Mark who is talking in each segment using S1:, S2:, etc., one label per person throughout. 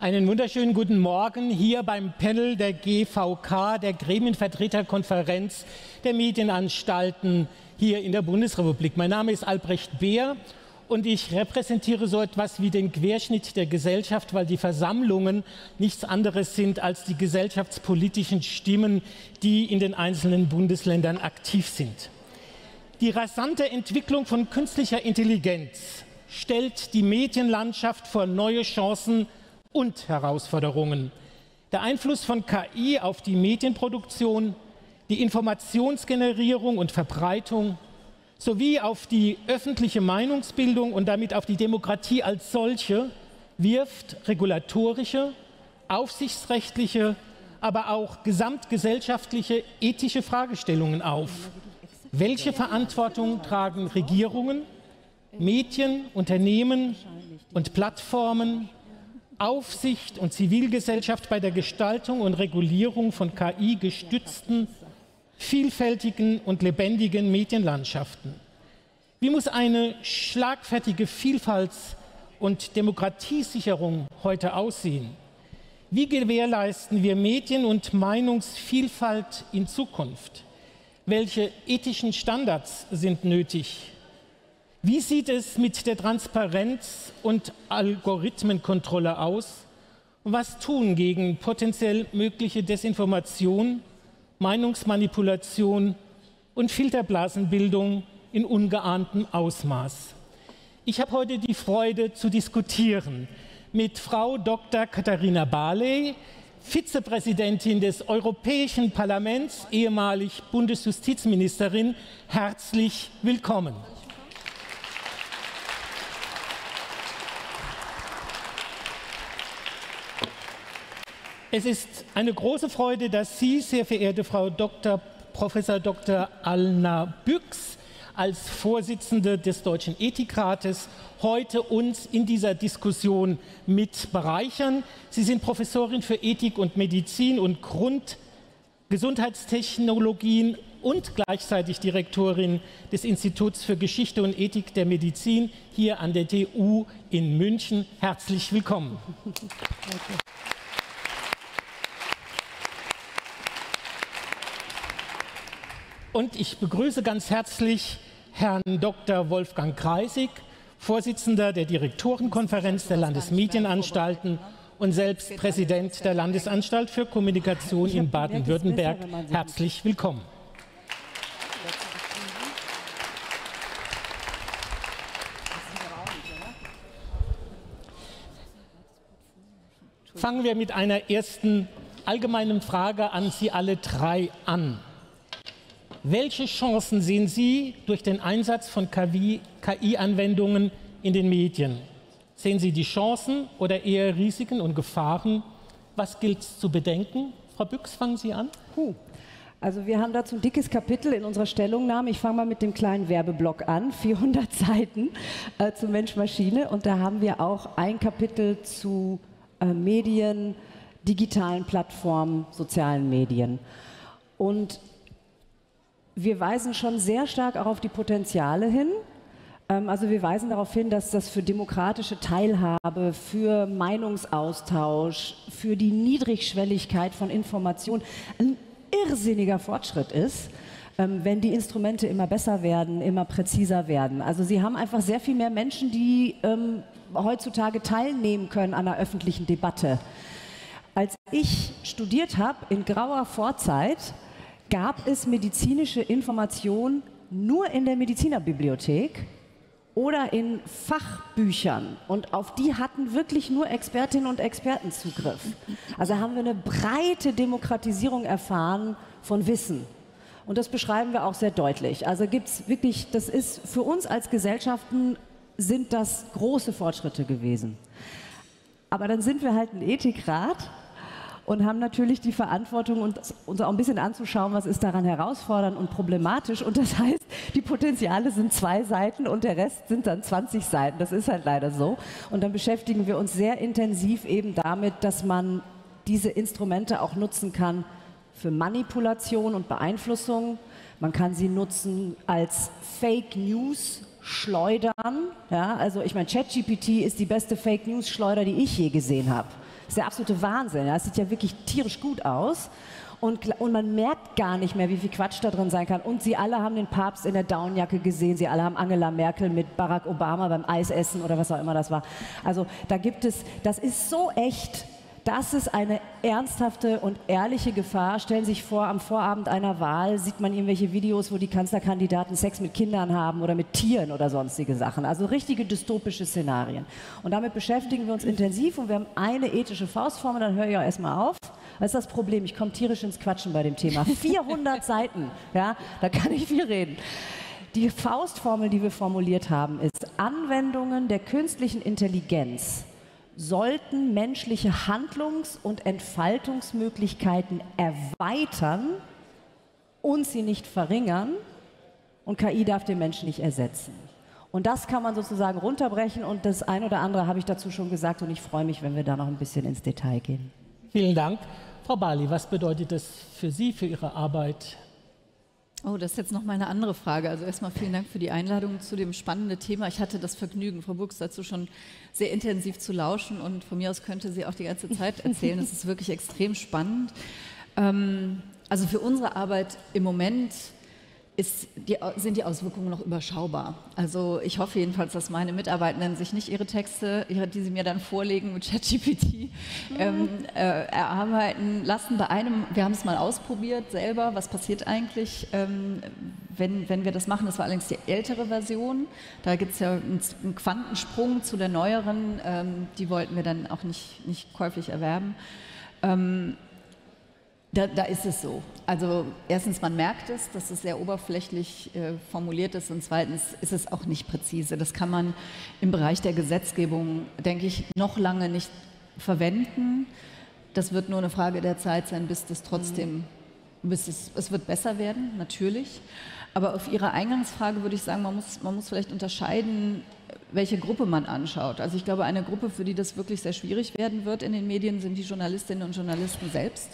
S1: Einen wunderschönen guten Morgen hier beim Panel der GVK, der Gremienvertreterkonferenz der Medienanstalten hier in der Bundesrepublik. Mein Name ist Albrecht Beer und ich repräsentiere so etwas wie den Querschnitt der Gesellschaft, weil die Versammlungen nichts anderes sind als die gesellschaftspolitischen Stimmen, die in den einzelnen Bundesländern aktiv sind. Die rasante Entwicklung von künstlicher Intelligenz stellt die Medienlandschaft vor neue Chancen und Herausforderungen. Der Einfluss von KI auf die Medienproduktion, die Informationsgenerierung und Verbreitung sowie auf die öffentliche Meinungsbildung und damit auf die Demokratie als solche wirft regulatorische, aufsichtsrechtliche, aber auch gesamtgesellschaftliche ethische Fragestellungen auf. Welche Verantwortung tragen Regierungen, Medien, Unternehmen und Plattformen, Aufsicht und Zivilgesellschaft bei der Gestaltung und Regulierung von KI-gestützten, vielfältigen und lebendigen Medienlandschaften? Wie muss eine schlagfertige Vielfalts- und Demokratiesicherung heute aussehen? Wie gewährleisten wir Medien- und Meinungsvielfalt in Zukunft? Welche ethischen Standards sind nötig? Wie sieht es mit der Transparenz und Algorithmenkontrolle aus? Und was tun gegen potenziell mögliche Desinformation, Meinungsmanipulation und Filterblasenbildung in ungeahntem Ausmaß? Ich habe heute die Freude zu diskutieren mit Frau Dr. Katharina Barley, Vizepräsidentin des Europäischen Parlaments, ehemalig Bundesjustizministerin. Herzlich willkommen. Es ist eine große Freude, dass Sie, sehr verehrte Frau Professor Dr. Alna Büchs, als Vorsitzende des Deutschen Ethikrates heute uns in dieser Diskussion mit bereichern. Sie sind Professorin für Ethik und Medizin und Gesundheitstechnologien und gleichzeitig Direktorin des Instituts für Geschichte und Ethik der Medizin hier an der TU in München. Herzlich willkommen. Danke. Und ich begrüße ganz herzlich Herrn Dr. Wolfgang Kreisig, Vorsitzender der Direktorenkonferenz der Landesmedienanstalten und selbst Präsident der Landesanstalt für Kommunikation in Baden-Württemberg. Herzlich willkommen. Fangen wir mit einer ersten allgemeinen Frage an Sie alle drei an. Welche Chancen sehen Sie durch den Einsatz von KI-Anwendungen in den Medien? Sehen Sie die Chancen oder eher Risiken und Gefahren? Was gilt es zu bedenken? Frau Büchs, fangen Sie an.
S2: Also wir haben dazu ein dickes Kapitel in unserer Stellungnahme. Ich fange mal mit dem kleinen Werbeblock an, 400 Seiten zu Mensch-Maschine. Und da haben wir auch ein Kapitel zu Medien, digitalen Plattformen, sozialen Medien. Und wir weisen schon sehr stark auch auf die Potenziale hin. Also wir weisen darauf hin, dass das für demokratische Teilhabe, für Meinungsaustausch, für die Niedrigschwelligkeit von Informationen ein irrsinniger Fortschritt ist, wenn die Instrumente immer besser werden, immer präziser werden. Also Sie haben einfach sehr viel mehr Menschen, die heutzutage teilnehmen können an der öffentlichen Debatte. Als ich studiert habe, in grauer Vorzeit, gab es medizinische Informationen nur in der Medizinerbibliothek oder in Fachbüchern. Und auf die hatten wirklich nur Expertinnen und Experten Zugriff. Also haben wir eine breite Demokratisierung erfahren von Wissen. Und das beschreiben wir auch sehr deutlich. Also gibt es wirklich, das ist für uns als Gesellschaften, sind das große Fortschritte gewesen. Aber dann sind wir halt ein Ethikrat und haben natürlich die Verantwortung, uns auch ein bisschen anzuschauen, was ist daran herausfordernd und problematisch. Und das heißt, die Potenziale sind 2 Seiten und der Rest sind dann 20 Seiten. Das ist halt leider so. Und dann beschäftigen wir uns sehr intensiv eben damit, dass man diese Instrumente auch nutzen kann für Manipulation und Beeinflussung. Man kann sie nutzen als Fake News schleudern. Ja, also ich meine, ChatGPT ist die beste Fake News Schleuder, die ich je gesehen habe. ist der absolute Wahnsinn. Ja? Es sieht ja wirklich tierisch gut aus. Und man merkt gar nicht mehr, wie viel Quatsch da drin sein kann. Und sie alle haben den Papst in der Downjacke gesehen. Sie alle haben Angela Merkel mit Barack Obama beim Eisessen oder was auch immer das war. Also da gibt es, das ist so echt. Das ist eine ernsthafte und ehrliche Gefahr. Stellen Sie sich vor, am Vorabend einer Wahl sieht man irgendwelche Videos, wo die Kanzlerkandidaten Sex mit Kindern haben oder mit Tieren oder sonstige Sachen. Also richtige dystopische Szenarien. Und damit beschäftigen wir uns intensiv und wir haben eine ethische Faustformel, dann höre ich auch erstmal auf. Das ist das Problem, ich komme tierisch ins Quatschen bei dem Thema. 400 Seiten, ja, da kann ich viel reden. Die Faustformel, die wir formuliert haben, ist: Anwendungen der künstlichen Intelligenz sollten menschliche Handlungs- und Entfaltungsmöglichkeiten erweitern und sie nicht verringern, und KI darf den Menschen nicht ersetzen. Und das kann man sozusagen runterbrechen, und das ein oder andere habe ich dazu schon gesagt, und ich freue mich, wenn wir da noch ein bisschen ins Detail gehen.
S1: Vielen Dank. Frau Barley, was bedeutet das für Sie, für Ihre Arbeit?
S3: Oh, das ist jetzt noch mal eine andere Frage. Also erstmal vielen Dank für die Einladung zu dem spannenden Thema. Ich hatte das Vergnügen, Frau Burgs dazu schon sehr intensiv zu lauschen, und von mir aus könnte sie auch die ganze Zeit erzählen. Das ist wirklich extrem spannend. Also für unsere Arbeit im Moment sind die Auswirkungen noch überschaubar. Also ich hoffe jedenfalls, dass meine Mitarbeitenden sich nicht ihre Texte, die sie mir dann vorlegen mit ChatGPT, erarbeiten lassen. Wir haben es mal ausprobiert selber, was passiert eigentlich, wenn wir das machen. Das war allerdings die ältere Version. Da gibt es ja einen Quantensprung zu der neueren, die wollten wir dann auch nicht käuflich erwerben. Da ist es so. Also erstens, man merkt es, dass es sehr oberflächlich formuliert ist, und zweitens ist es auch nicht präzise. Das kann man im Bereich der Gesetzgebung, denke ich, noch lange nicht verwenden. Das wird nur eine Frage der Zeit sein, bis es wird besser werden, natürlich. Aber auf Ihre Eingangsfrage würde ich sagen, man muss vielleicht unterscheiden, welche Gruppe man anschaut. Also ich glaube, eine Gruppe, für die das wirklich sehr schwierig werden wird in den Medien, sind die Journalistinnen und Journalisten selbst.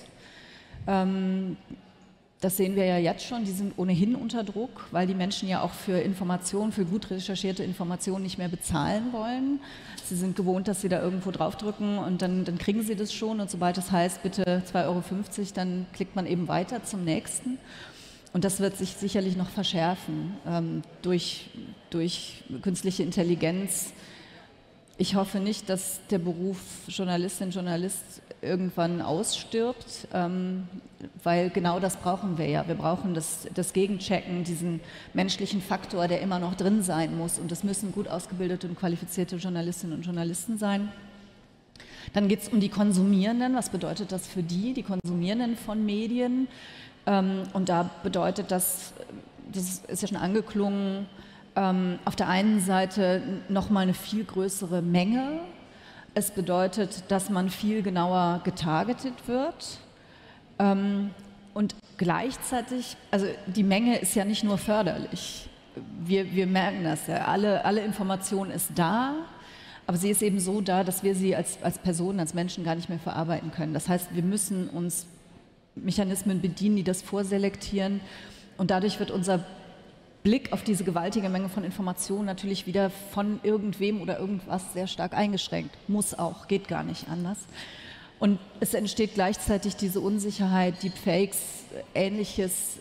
S3: Das sehen wir ja jetzt schon, die sind ohnehin unter Druck, weil die Menschen ja auch für Informationen, für gut recherchierte Informationen nicht mehr bezahlen wollen. Sie sind gewohnt, dass sie da irgendwo draufdrücken und dann kriegen sie das schon, und sobald es heißt, bitte 2,50 Euro, dann klickt man eben weiter zum nächsten. Und das wird sich sicherlich noch verschärfen durch künstliche Intelligenz. Ich hoffe nicht, dass der Beruf Journalistin, Journalist irgendwann ausstirbt, weil genau das brauchen wir ja. Wir brauchen das Gegenchecken, diesen menschlichen Faktor, der immer noch drin sein muss. Und das müssen gut ausgebildete und qualifizierte Journalistinnen und Journalisten sein. Dann geht es um die Konsumierenden. Was bedeutet das für die Konsumierenden von Medien? Und da bedeutet das ist ja schon angeklungen, auf der einen Seite nochmal eine viel größere Menge. Es bedeutet, dass man viel genauer getargetet wird. Und gleichzeitig, also die Menge ist ja nicht nur förderlich. Wir merken das ja, alle Information ist da, aber sie ist eben so da, dass wir sie als Personen, als Menschen gar nicht mehr verarbeiten können. Das heißt, wir müssen uns Mechanismen bedienen, die das vorselektieren, und dadurch wird unser Blick auf diese gewaltige Menge von Informationen natürlich wieder von irgendwem oder irgendwas sehr stark eingeschränkt. Muss auch, geht gar nicht anders. Und es entsteht gleichzeitig diese Unsicherheit, Deepfakes, Ähnliches.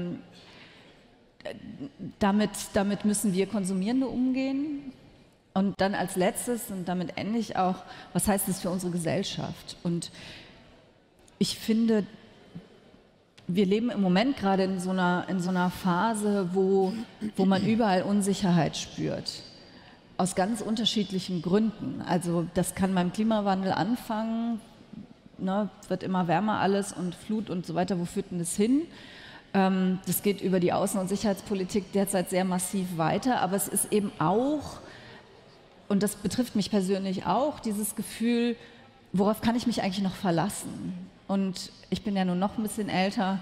S3: Damit müssen wir Konsumierende umgehen. Und dann als letztes, und damit ende ich auch, was heißt das für unsere Gesellschaft? Und ich finde, wir leben im Moment gerade in so einer Phase, wo man überall Unsicherheit spürt. Aus ganz unterschiedlichen Gründen. Also das kann beim Klimawandel anfangen, ne, wird immer wärmer alles und Flut und so weiter. Wo führt denn das hin? Das geht über die Außen- und Sicherheitspolitik derzeit sehr massiv weiter. Aber es ist eben auch, und das betrifft mich persönlich auch, dieses Gefühl, worauf kann ich mich eigentlich noch verlassen? Und ich bin ja nun noch ein bisschen älter,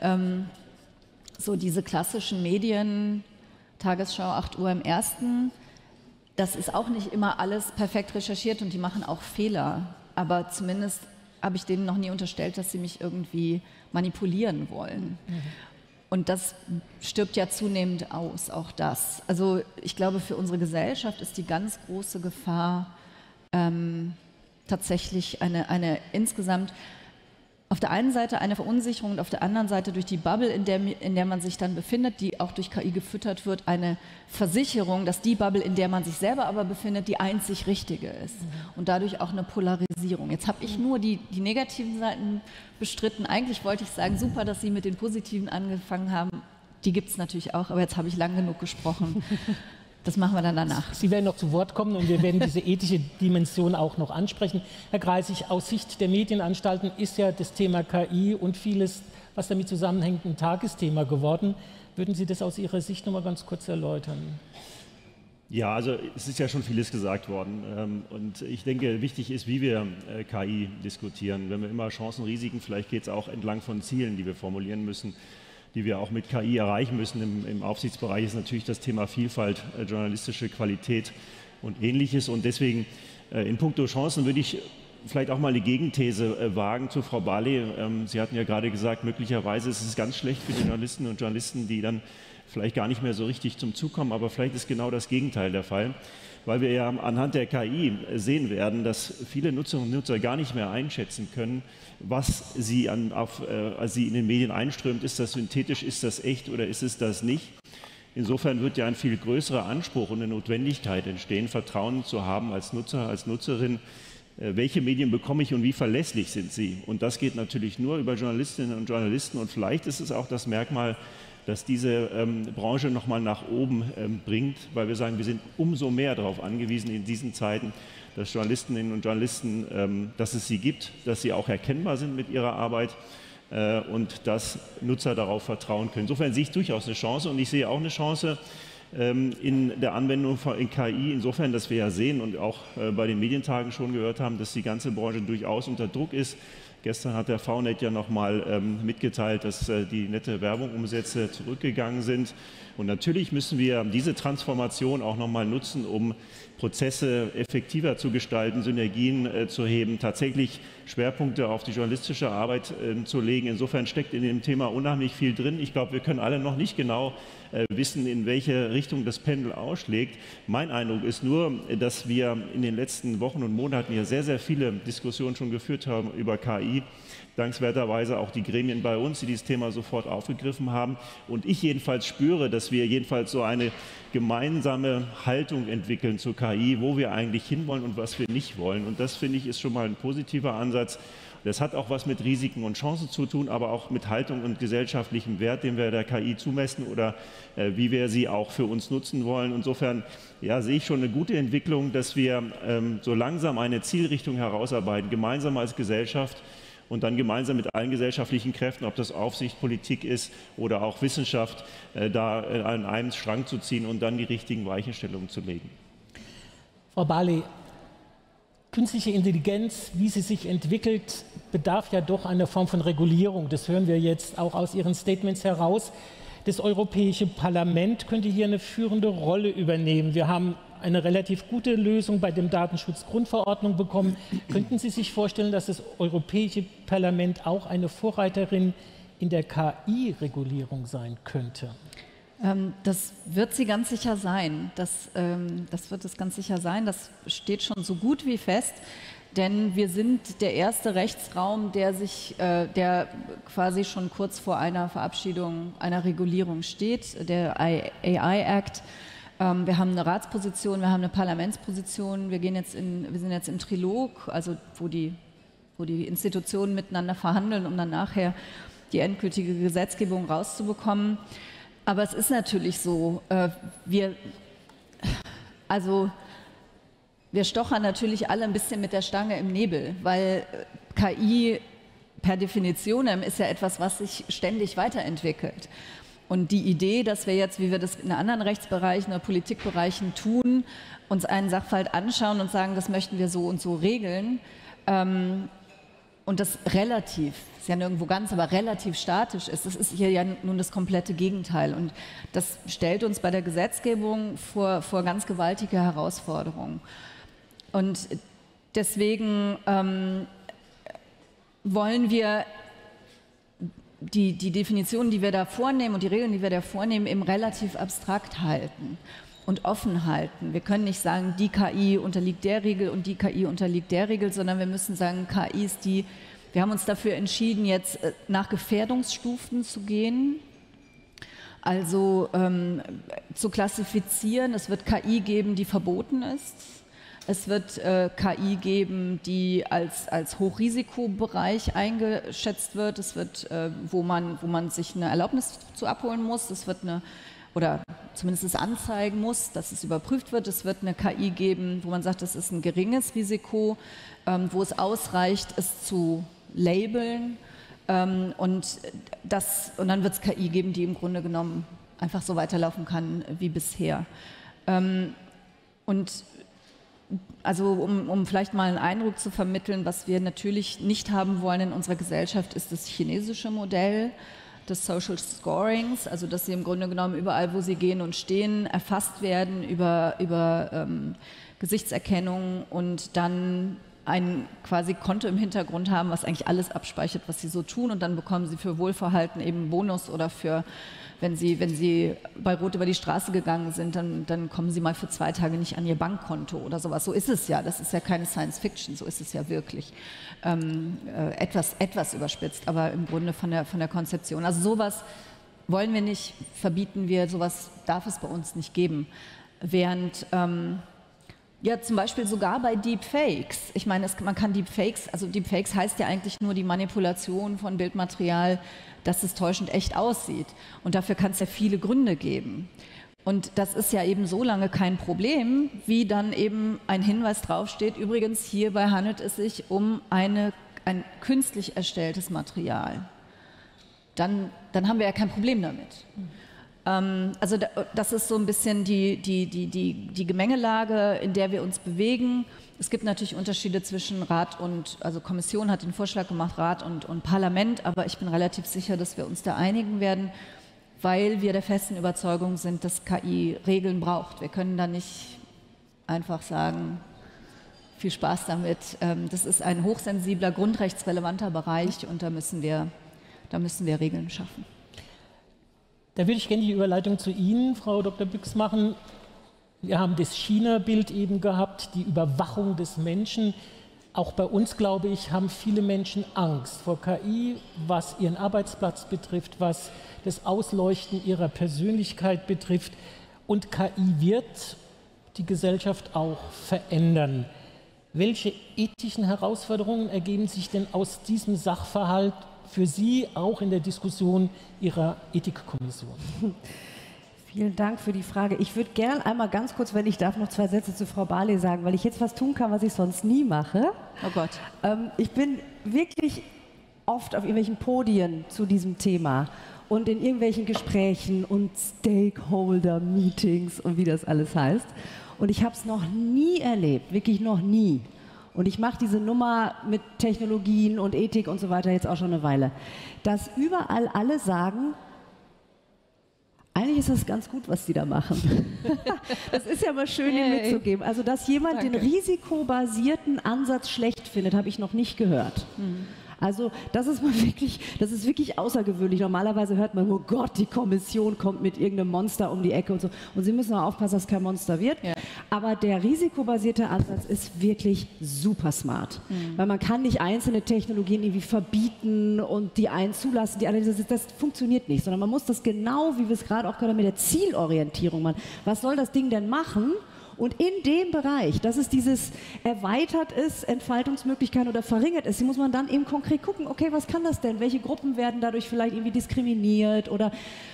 S3: so diese klassischen Medien, Tagesschau, 8 Uhr im Ersten, das ist auch nicht immer alles perfekt recherchiert und die machen auch Fehler. Aber zumindest habe ich denen noch nie unterstellt, dass sie mich irgendwie manipulieren wollen. Und das stirbt ja zunehmend aus, auch das. Also ich glaube, für unsere Gesellschaft ist die ganz große Gefahr, tatsächlich eine insgesamt auf der einen Seite eine Verunsicherung und auf der anderen Seite durch die Bubble, in der man sich dann befindet, die auch durch KI gefüttert wird, eine Versicherung, dass die Bubble, in der man sich selber aber befindet, die einzig richtige ist. Und dadurch auch eine Polarisierung. Jetzt habe ich nur die negativen Seiten bestritten. Eigentlich wollte ich sagen, super, dass Sie mit den positiven angefangen haben. Die gibt es natürlich auch, aber jetzt habe ich lang genug gesprochen. Das machen wir dann danach.
S1: Sie werden noch zu Wort kommen und wir werden diese ethische Dimension auch noch ansprechen. Herr Kreisig, aus Sicht der Medienanstalten ist ja das Thema KI und vieles, was damit zusammenhängt, ein Tagesthema geworden. Würden Sie das aus Ihrer Sicht noch mal ganz kurz erläutern?
S4: Ja, also es ist ja schon vieles gesagt worden und ich denke, wichtig ist, wie wir KI diskutieren. Wenn wir immer Chancen, Risiken, vielleicht geht es auch entlang von Zielen, die wir formulieren müssen, die wir auch mit KI erreichen müssen. Im Aufsichtsbereich ist natürlich das Thema Vielfalt, journalistische Qualität und Ähnliches. Und deswegen in puncto Chancen würde ich vielleicht auch mal eine Gegenthese wagen zu Frau Barley. Sie hatten ja gerade gesagt, möglicherweise ist es ganz schlecht für die Journalistinnen und Journalisten, die dann vielleicht gar nicht mehr so richtig zum Zug kommen, aber vielleicht ist genau das Gegenteil der Fall, weil wir ja anhand der KI sehen werden, dass viele Nutzerinnen und Nutzer gar nicht mehr einschätzen können, was sie als sie in den Medien einströmt. Ist das synthetisch, ist das echt oder ist es das nicht? Insofern wird ja ein viel größerer Anspruch und eine Notwendigkeit entstehen, Vertrauen zu haben als Nutzer, als Nutzerin. Welche Medien bekomme ich und wie verlässlich sind sie? Und das geht natürlich nur über Journalistinnen und Journalisten. Und vielleicht ist es auch das Merkmal, dass diese Branche nochmal nach oben bringt, weil wir sagen, wir sind umso mehr darauf angewiesen in diesen Zeiten, dass Journalistinnen und Journalisten, dass es sie gibt, dass sie auch erkennbar sind mit ihrer Arbeit und dass Nutzer darauf vertrauen können. Insofern sehe ich durchaus eine Chance und ich sehe auch eine Chance in der Anwendung von KI, insofern, dass wir ja sehen und auch bei den Medientagen schon gehört haben, dass die ganze Branche durchaus unter Druck ist. Gestern hat der VNet ja nochmal mitgeteilt, dass die nette Werbungumsätze zurückgegangen sind. Und natürlich müssen wir diese Transformation auch nochmal nutzen, um Prozesse effektiver zu gestalten, Synergien zu heben, tatsächlich Schwerpunkte auf die journalistische Arbeit zu legen. Insofern steckt in dem Thema unheimlich viel drin. Ich glaube, wir können alle noch nicht genau wissen, in welche Richtung das Pendel ausschlägt. Mein Eindruck ist nur, dass wir in den letzten Wochen und Monaten hier sehr, sehr viele Diskussionen schon geführt haben über KI. Dankenswerterweise auch die Gremien bei uns, die dieses Thema sofort aufgegriffen haben. Und ich jedenfalls spüre, dass wir jedenfalls so eine gemeinsame Haltung entwickeln zur KI, wo wir eigentlich hinwollen und was wir nicht wollen. Und das, finde ich, ist schon mal ein positiver Ansatz. Das hat auch was mit Risiken und Chancen zu tun, aber auch mit Haltung und gesellschaftlichem Wert, den wir der KI zumessen oder wie wir sie auch für uns nutzen wollen. Insofern ja, sehe ich schon eine gute Entwicklung, dass wir so langsam eine Zielrichtung herausarbeiten, gemeinsam als Gesellschaft und dann gemeinsam mit allen gesellschaftlichen Kräften, ob das Aufsicht, Politik ist oder auch Wissenschaft, da an einem Strang zu ziehen und dann die richtigen Weichenstellungen zu legen.
S1: Frau Barley, künstliche Intelligenz, wie sie sich entwickelt, bedarf ja doch einer Form von Regulierung. Das hören wir jetzt auch aus Ihren Statements heraus. Das Europäische Parlament könnte hier eine führende Rolle übernehmen. Wir haben eine relativ gute Lösung bei der Datenschutzgrundverordnung bekommen. Könnten Sie sich vorstellen, dass das Europäische Parlament auch eine Vorreiterin in der KI-Regulierung sein könnte?
S3: Das wird sie ganz sicher sein. Das wird es ganz sicher sein. Das steht schon so gut wie fest. Denn wir sind der erste Rechtsraum, der quasi schon kurz vor einer Verabschiedung einer Regulierung steht, der AI Act. Wir haben eine Ratsposition, wir haben eine Parlamentsposition, wir sind jetzt im Trilog, also wo die Institutionen miteinander verhandeln, um dann nachher die endgültige Gesetzgebung rauszubekommen. Aber es ist natürlich so, wir stochern natürlich alle ein bisschen mit der Stange im Nebel, weil KI per Definition ist ja etwas, was sich ständig weiterentwickelt. Und die Idee, dass wir jetzt, wie wir das in anderen Rechtsbereichen oder Politikbereichen tun, uns einen Sachverhalt anschauen und sagen, das möchten wir so und so regeln, und das relativ, ist ja nirgendwo ganz, aber relativ statisch ist, das ist hier ja nun das komplette Gegenteil. Und das stellt uns bei der Gesetzgebung vor ganz gewaltige Herausforderungen. Und deswegen wollen wir die Definitionen, die wir da vornehmen und die Regeln, die wir da vornehmen, eben relativ abstrakt halten. und offen halten. Wir können nicht sagen, die KI unterliegt der Regel und die KI unterliegt der Regel, sondern wir müssen sagen, KI ist die, wir haben uns dafür entschieden, jetzt nach Gefährdungsstufen zu gehen. Also zu klassifizieren, es wird KI geben, die verboten ist. Es wird KI geben, die als Hochrisikobereich eingeschätzt wird. Es wird, wo man sich eine Erlaubnis zu abholen muss. Es wird oder zumindest es anzeigen muss, dass es überprüft wird. Es wird eine KI geben, wo man sagt, das ist ein geringes Risiko, wo es ausreicht, es zu labeln. Und dann wird es KI geben, die im Grunde genommen einfach so weiterlaufen kann wie bisher. Und also um vielleicht mal einen Eindruck zu vermitteln, was wir natürlich nicht haben wollen in unserer Gesellschaft, ist das chinesische Modell des Social Scorings, also dass sie im Grunde genommen überall, wo sie gehen und stehen, erfasst werden über Gesichtserkennung und dann ein quasi Konto im Hintergrund haben, was eigentlich alles abspeichert, was sie so tun, und dann bekommen sie für Wohlverhalten eben einen Bonus oder für, wenn sie bei Rot über die Straße gegangen sind, dann kommen sie mal für 2 Tage nicht an ihr Bankkonto oder sowas. So ist es ja, das ist ja keine Science Fiction, so ist es ja wirklich. Etwas überspitzt, aber im Grunde von der Konzeption. Also sowas wollen wir nicht, verbieten wir, sowas darf es bei uns nicht geben. Während ja, zum Beispiel sogar bei Deepfakes. Ich meine, man kann Deepfakes, also Deepfakes heißt ja eigentlich nur die Manipulation von Bildmaterial, dass es täuschend echt aussieht. Und dafür kann es ja viele Gründe geben. Und das ist ja eben so lange kein Problem, wie dann eben ein Hinweis draufsteht, übrigens hierbei handelt es sich um ein künstlich erstelltes Material. Dann haben wir ja kein Problem damit. Also das ist so ein bisschen die Gemengelage, in der wir uns bewegen. Es gibt natürlich Unterschiede zwischen also Kommission hat den Vorschlag gemacht, Rat und Parlament, aber ich bin relativ sicher, dass wir uns da einigen werden, weil wir der festen Überzeugung sind, dass KI Regeln braucht. Wir können da nicht einfach sagen, viel Spaß damit. Das ist ein hochsensibler, grundrechtsrelevanter Bereich und da müssen wir Regeln schaffen.
S1: Da würde ich gerne die Überleitung zu Ihnen, Frau Dr. Büchs, machen. Wir haben das China-Bild eben gehabt, die Überwachung des Menschen. Auch bei uns, glaube ich, haben viele Menschen Angst vor KI, was ihren Arbeitsplatz betrifft, was das Ausleuchten ihrer Persönlichkeit betrifft. Und KI wird die Gesellschaft auch verändern. Welche ethischen Herausforderungen ergeben sich denn aus diesem Sachverhalt für Sie auch in der Diskussion Ihrer Ethikkommission?
S2: Vielen Dank für die Frage. Ich würde gern einmal ganz kurz, wenn ich darf, noch 2 Sätze zu Frau Barley sagen, weil ich jetzt was tun kann, was ich sonst nie mache.
S3: Oh Gott.
S2: Ich bin wirklich oft auf irgendwelchen Podien zu diesem Thema und in irgendwelchen Gesprächen und Stakeholder-Meetings und wie das alles heißt. Und ich habe es noch nie erlebt, wirklich noch nie. Und ich mache diese Nummer mit Technologien und Ethik und so weiter jetzt auch schon eine Weile, dass überall alle sagen, eigentlich ist das ganz gut, was die da machen. Das ist ja mal schön, Ihnen mitzugeben. Also, dass jemand den risikobasierten Ansatz schlecht findet, habe ich noch nicht gehört. Also das ist wirklich außergewöhnlich. Normalerweise hört man, oh Gott, die Kommission kommt mit irgendeinem Monster um die Ecke und so. Und Sie müssen auch aufpassen, dass es kein Monster wird. Ja. Aber der risikobasierte Ansatz ist wirklich super smart. Weil man kann nicht einzelne Technologien irgendwie verbieten und die einen zulassen, die anderen, das funktioniert nicht. Sondern man muss das genau, wie wir es gerade auch gehört haben, mit der Zielorientierung machen. Was soll das Ding denn machen? Und in dem Bereich, dass es dieses erweitert ist, Entfaltungsmöglichkeiten oder verringert ist, muss man dann eben konkret gucken, okay, was kann das denn? Welche Gruppen werden dadurch vielleicht irgendwie diskriminiert oder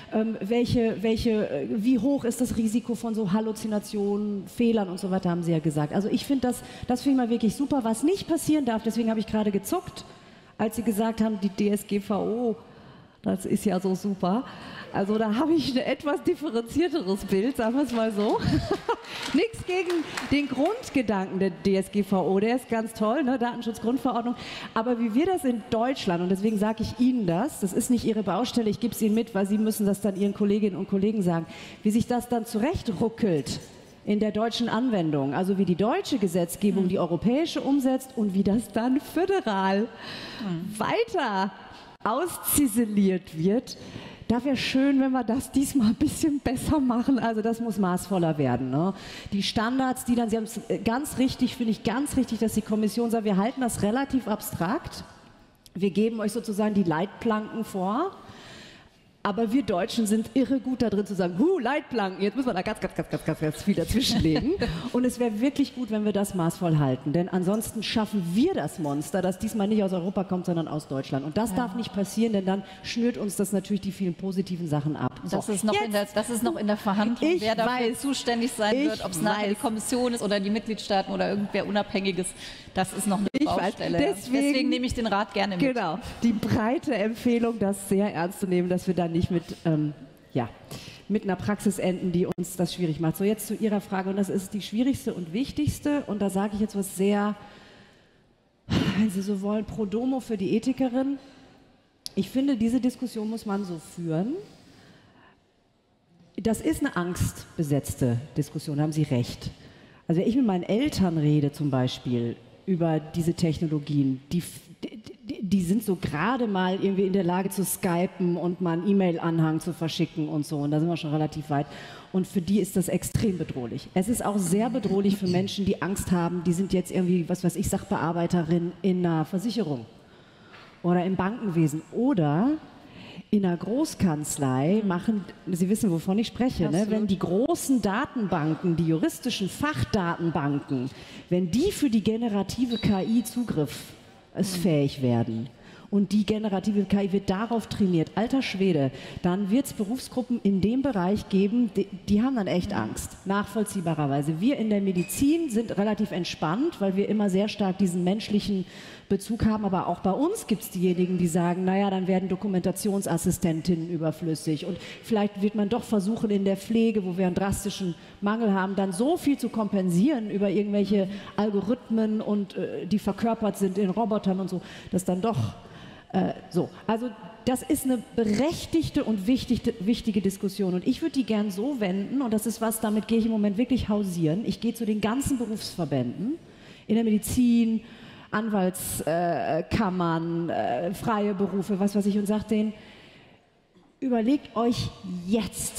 S2: wie hoch ist das Risiko von so Halluzinationen, Fehlern und so weiter, haben Sie ja gesagt. Also ich finde das finde ich mal wirklich super, was nicht passieren darf, deswegen habe ich gerade gezuckt, als Sie gesagt haben, die DSGVO, das ist ja so super. Also da habe ich ein etwas differenzierteres Bild, sagen wir es mal so. Nichts gegen den Grundgedanken der DSGVO, der ist ganz toll, ne? Datenschutzgrundverordnung. Aber wie wir das in Deutschland, und deswegen sage ich Ihnen das ist nicht Ihre Baustelle, ich gebe es Ihnen mit, weil Sie müssen das dann Ihren Kolleginnen und Kollegen sagen, wie sich das dann zurechtruckelt in der deutschen Anwendung, also wie die deutsche Gesetzgebung die europäische umsetzt und wie das dann föderal weiter ausziseliert wird. da wäre schön, wenn wir das diesmal ein bisschen besser machen. Also das muss maßvoller werden. Ne? Die Standards, die dann, Sie haben es ganz richtig, finde ich ganz richtig, dass die Kommission sagt, wir halten das relativ abstrakt. Wir geben euch sozusagen die Leitplanken vor. Aber wir Deutschen sind irre gut da drin zu sagen, Leitplanken, jetzt müssen wir da ganz viel dazwischenlegen. Und es wäre wirklich gut, wenn wir das maßvoll halten. Denn ansonsten schaffen wir das Monster, das diesmal nicht aus Europa kommt, sondern aus Deutschland. Und das darf nicht passieren, denn dann schnürt uns das natürlich die vielen positiven Sachen ab. So,
S3: das ist noch in der Verhandlung, wer dafür zuständig sein wird, ob es nachher die Kommission ist oder die Mitgliedstaaten oder irgendwer Unabhängiges. Das ist noch eine Baustelle. Deswegen nehme ich den Rat gerne mit.
S2: Genau, die breite Empfehlung, das sehr ernst zu nehmen, dass wir dann nicht mit einer Praxis enden, die uns das schwierig macht. So, jetzt zu Ihrer Frage, und das ist die schwierigste und wichtigste, und da sage ich jetzt was sehr, wenn Sie so wollen, pro domo für die Ethikerin. Ich finde, diese Diskussion muss man so führen. Das ist eine angstbesetzte Diskussion, da haben Sie recht. Also wenn ich mit meinen Eltern rede zum Beispiel über diese Technologien, die sind so gerade mal irgendwie in der Lage zu skypen und mal einen E-Mail-Anhang zu verschicken und so. Und da sind wir schon relativ weit. Und für die ist das extrem bedrohlich. Es ist auch sehr bedrohlich für Menschen, die Angst haben, die sind jetzt irgendwie, was weiß ich, Sachbearbeiterin in einer Versicherung oder im Bankenwesen oder in einer Großkanzlei machen, Sie wissen, wovon ich spreche, ne? Wenn die großen Datenbanken, die juristischen Fachdatenbanken, wenn die für die generative KI zugriffsfähig werden und die generative KI wird darauf trainiert, alter Schwede, dann wird es Berufsgruppen in dem Bereich geben, die haben dann echt Angst, nachvollziehbarerweise. Wir in der Medizin sind relativ entspannt, weil wir immer sehr stark diesen menschlichen Bezug haben, aber auch bei uns gibt es diejenigen, die sagen, naja, dann werden Dokumentationsassistentinnen überflüssig und vielleicht wird man doch versuchen in der Pflege, wo wir einen drastischen Mangel haben, dann so viel zu kompensieren über irgendwelche Algorithmen und die verkörpert sind in Robotern und so, dass dann doch so. Also das ist eine berechtigte und wichtige Diskussion und ich würde die gern so wenden und das ist was, damit gehe ich im Moment wirklich hausieren. Ich gehe zu den ganzen Berufsverbänden in der Medizin, Anwaltskammern, freie Berufe, was weiß ich, und sagt denen, überlegt euch jetzt,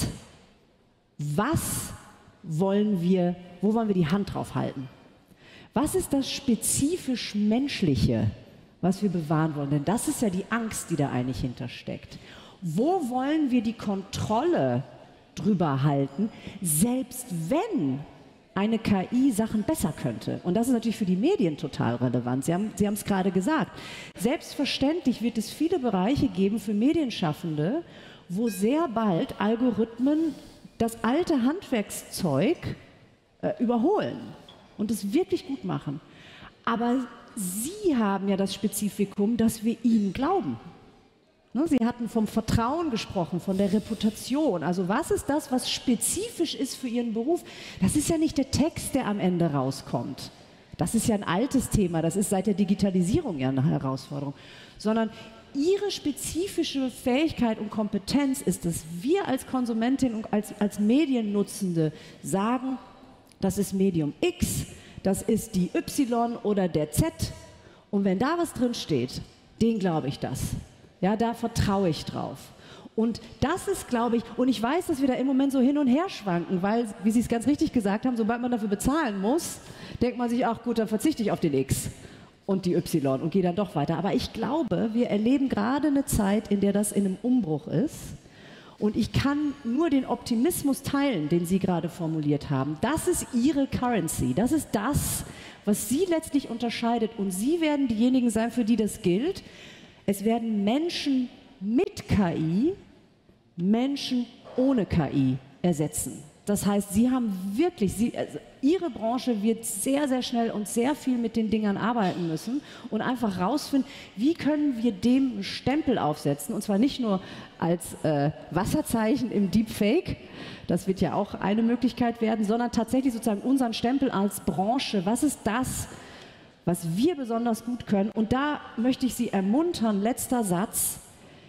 S2: was wollen wir, wo wollen wir die Hand drauf halten? Was ist das spezifisch Menschliche, was wir bewahren wollen? Denn das ist ja die Angst, die da eigentlich hintersteckt. Wo wollen wir die Kontrolle drüber halten, selbst wenn eine KI Sachen besser könnte? Und das ist natürlich für die Medien total relevant. Sie haben es gerade gesagt. Selbstverständlich wird es viele Bereiche geben für Medienschaffende, wo sehr bald Algorithmen das alte Handwerkszeug überholen und es wirklich gut machen. Aber Sie haben ja das Spezifikum, dass wir ihnen glauben. Sie hatten vom Vertrauen gesprochen, von der Reputation. Also was ist das, was spezifisch ist für Ihren Beruf? Das ist ja nicht der Text, der am Ende rauskommt. Das ist ja ein altes Thema, das ist seit der Digitalisierung ja eine Herausforderung. Sondern Ihre spezifische Fähigkeit und Kompetenz ist es, wir als Konsumentin und als Mediennutzende sagen, das ist Medium X, das ist die Y oder der Z. Und wenn da was drin steht, den glaube ich das. Ja, da vertraue ich drauf. Und das ist, glaube ich, und ich weiß, dass wir da im Moment so hin und her schwanken, weil, wie Sie es ganz richtig gesagt haben, sobald man dafür bezahlen muss, denkt man sich, ach gut, dann verzichte ich auf den X und die Y und gehe dann doch weiter. Aber ich glaube, wir erleben gerade eine Zeit, in der das in einem Umbruch ist. Und ich kann nur den Optimismus teilen, den Sie gerade formuliert haben. Das ist Ihre Currency. Das ist das, was Sie letztlich unterscheidet. Und Sie werden diejenigen sein, für die das gilt. Es werden Menschen mit KI Menschen ohne KI ersetzen. Das heißt, Sie haben wirklich, Ihre Branche wird sehr, sehr schnell und sehr viel mit den Dingern arbeiten müssen und einfach rausfinden, wie können wir dem einen Stempel aufsetzen, und zwar nicht nur als Wasserzeichen im Deepfake, das wird ja auch eine Möglichkeit werden, sondern tatsächlich sozusagen unseren Stempel als Branche. Was ist das, was wir besonders gut können? Und da möchte ich Sie ermuntern, letzter Satz,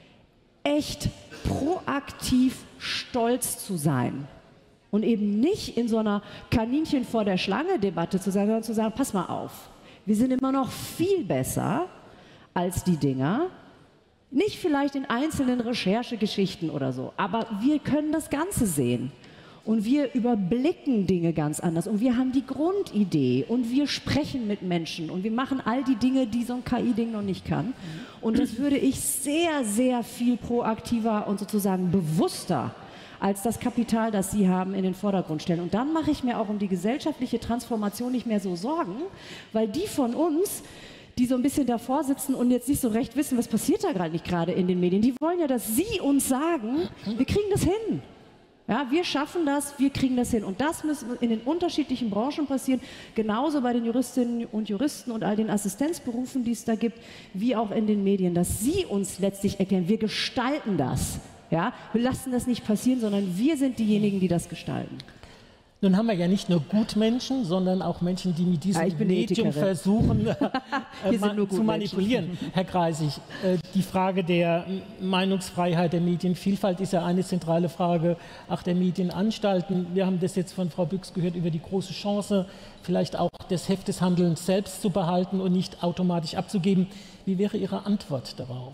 S2: echt proaktiv stolz zu sein. Und eben nicht in so einer Kaninchen vor der Schlange-Debatte zu sein, sondern zu sagen, pass mal auf, wir sind immer noch viel besser als die Dinger. Nicht vielleicht in einzelnen Recherchegeschichten oder so, aber wir können das Ganze sehen. Und wir überblicken Dinge ganz anders und wir haben die Grundidee und wir sprechen mit Menschen und wir machen all die Dinge, die so ein KI-Ding noch nicht kann. Und das würde ich sehr, sehr viel proaktiver und sozusagen bewusster als das Kapital, das Sie haben, in den Vordergrund stellen. Und dann mache ich mir auch um die gesellschaftliche Transformation nicht mehr so Sorgen, weil die von uns, die so ein bisschen davor sitzen und jetzt nicht so recht wissen, was passiert da gerade in den Medien, die wollen ja, dass Sie uns sagen, wir kriegen das hin. Ja, wir schaffen das, wir kriegen das hin. Und das muss in den unterschiedlichen Branchen passieren, genauso bei den Juristinnen und Juristen und all den Assistenzberufen, die es da gibt, wie auch in den Medien, dass Sie uns letztlich erklären, wir gestalten das. Ja? Wir lassen das nicht passieren, sondern wir sind diejenigen, die das gestalten.
S1: Nun haben wir ja nicht nur Gutmenschen, sondern auch Menschen, die mit diesem Medium versuchen zu manipulieren. Herr Kreisig, die Frage der Meinungsfreiheit, der Medienvielfalt ist ja eine zentrale Frage auch der Medienanstalten. Wir haben das jetzt von Frau Büchs gehört über die große Chance, vielleicht auch das Heft des Handelns selbst zu behalten und nicht automatisch abzugeben. Wie wäre Ihre Antwort darauf?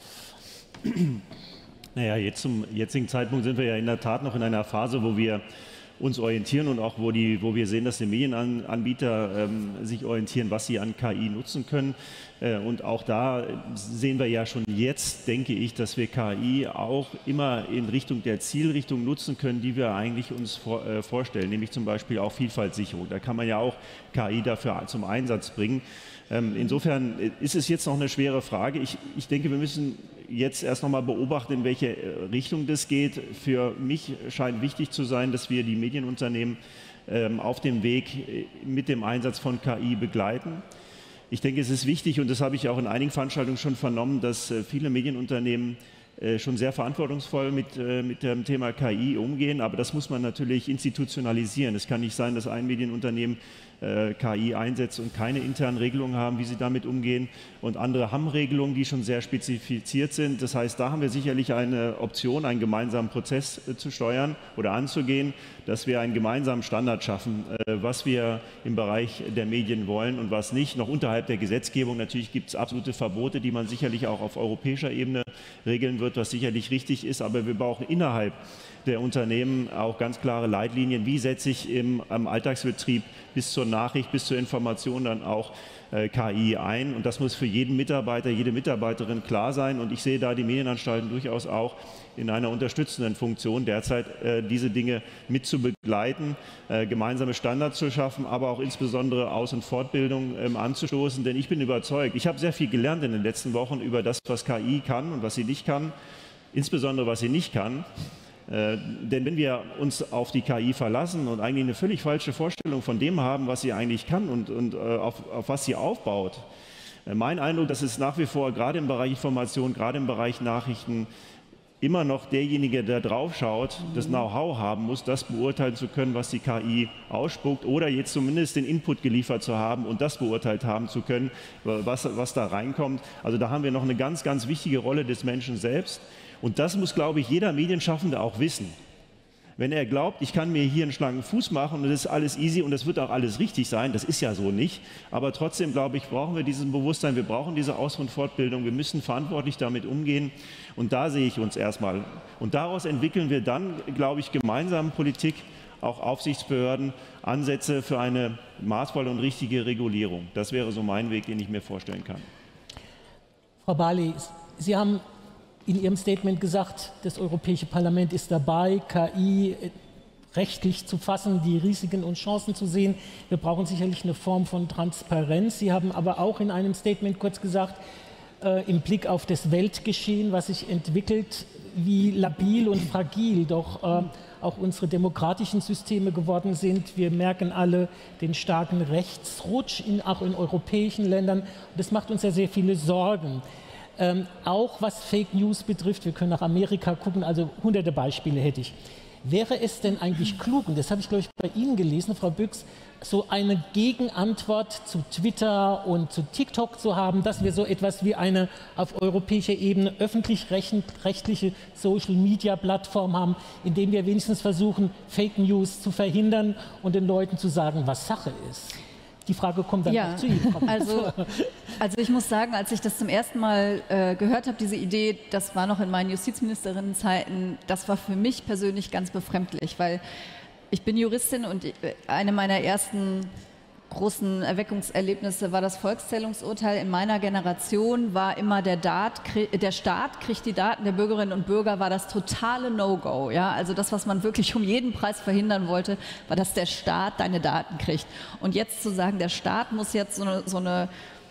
S4: Naja, jetzt zum jetzigen Zeitpunkt sind wir ja in der Tat noch in einer Phase, wo wir uns orientieren und auch wo wir sehen, dass die Medienanbieter sich orientieren, was sie an KI nutzen können. Und auch da sehen wir ja schon jetzt, denke ich, dass wir KI auch immer in Richtung der Zielrichtung nutzen können, die wir eigentlich uns vorstellen, nämlich zum Beispiel auch Vielfaltssicherung. Da kann man ja auch KI dafür zum Einsatz bringen. Insofern ist es jetzt noch eine schwere Frage. Ich denke, wir müssen jetzt erst noch mal beobachten, in welche Richtung das geht. Für mich scheint wichtig zu sein, dass wir die Medienunternehmen auf dem Weg mit dem Einsatz von KI begleiten. Ich denke, es ist wichtig, und das habe ich auch in einigen Veranstaltungen schon vernommen, dass viele Medienunternehmen schon sehr verantwortungsvoll mit dem Thema KI umgehen, aber das muss man natürlich institutionalisieren. Es kann nicht sein, dass ein Medienunternehmen KI einsetzt und keine internen Regelungen haben, wie sie damit umgehen, und andere haben Regelungen, die schon sehr spezifiziert sind. Das heißt, da haben wir sicherlich eine Option, einen gemeinsamen Prozess zu steuern oder anzugehen, dass wir einen gemeinsamen Standard schaffen, was wir im Bereich der Medien wollen und was nicht. Noch unterhalb der Gesetzgebung natürlich gibt es absolute Verbote, die man sicherlich auch auf europäischer Ebene regeln wird, was sicherlich richtig ist, aber wir brauchen innerhalb der Unternehmen auch ganz klare Leitlinien, wie setze ich im Alltagsbetrieb bis zur Nachricht, bis zur Information dann auch KI ein. Und das muss für jeden Mitarbeiter, jede Mitarbeiterin klar sein. Und ich sehe da die Medienanstalten durchaus auch in einer unterstützenden Funktion, derzeit diese Dinge mit zu begleiten, gemeinsame Standards zu schaffen, aber auch insbesondere Aus- und Fortbildung anzustoßen. Denn ich bin überzeugt, ich habe sehr viel gelernt in den letzten Wochen über das, was KI kann und was sie nicht kann, insbesondere was sie nicht kann. Denn wenn wir uns auf die KI verlassen und eigentlich eine völlig falsche Vorstellung von dem haben, was sie eigentlich kann und auf was sie aufbaut, mein Eindruck, dass es nach wie vor gerade im Bereich Information, gerade im Bereich Nachrichten immer noch derjenige, der drauf schaut, das Know-how haben muss, das beurteilen zu können, was die KI ausspuckt, oder jetzt zumindest den Input geliefert zu haben und das beurteilt haben zu können, was da reinkommt. Also da haben wir noch eine ganz, ganz wichtige Rolle des Menschen selbst. Und das muss, glaube ich, jeder Medienschaffende auch wissen. Wenn er glaubt, ich kann mir hier einen schlanken Fuß machen und das ist alles easy und das wird auch alles richtig sein, das ist ja so nicht. Aber trotzdem, glaube ich, brauchen wir dieses Bewusstsein, wir brauchen diese Aus- und Fortbildung, wir müssen verantwortlich damit umgehen. Und da sehe ich uns erstmal. Und daraus entwickeln wir dann, glaube ich, gemeinsam Politik, auch Aufsichtsbehörden, Ansätze für eine maßvolle und richtige Regulierung. Das wäre so mein Weg, den ich mir vorstellen kann.
S1: Frau Barley, Sie haben in Ihrem Statement gesagt, das Europäische Parlament ist dabei, KI rechtlich zu fassen, die Risiken und Chancen zu sehen. Wir brauchen sicherlich eine Form von Transparenz. Sie haben aber auch in einem Statement kurz gesagt, im Blick auf das Weltgeschehen, was sich entwickelt, wie labil und fragil doch auch unsere demokratischen Systeme geworden sind. Wir merken alle den starken Rechtsrutsch, auch in europäischen Ländern. Und das macht uns ja sehr viele Sorgen. Auch was Fake News betrifft, wir können nach Amerika gucken, also hunderte Beispiele hätte ich. Wäre es denn eigentlich klug, und das habe ich, glaube ich, bei Ihnen gelesen, Frau Büchs, so eine Gegenantwort zu Twitter und zu TikTok zu haben, dass wir so etwas wie eine auf europäischer Ebene öffentlich-rechtliche Social-Media-Plattform haben, in dem wir wenigstens versuchen, Fake News zu verhindern und den Leuten zu sagen, was Sache ist? Die Frage kommt dann auch zu Ihnen.
S3: Also ich muss sagen, als ich das zum ersten Mal gehört habe, diese Idee, das war noch in meinen Justizministerinnenzeiten, das war für mich persönlich ganz befremdlich, weil ich bin Juristin und eine meiner ersten großen Erweckungserlebnisse war das Volkszählungsurteil. In meiner Generation war immer der Staat kriegt die Daten der Bürgerinnen und Bürger, war das totale No-Go. Ja? Also das, was man wirklich um jeden Preis verhindern wollte, war, dass der Staat deine Daten kriegt. Und jetzt zu sagen, der Staat muss jetzt so eine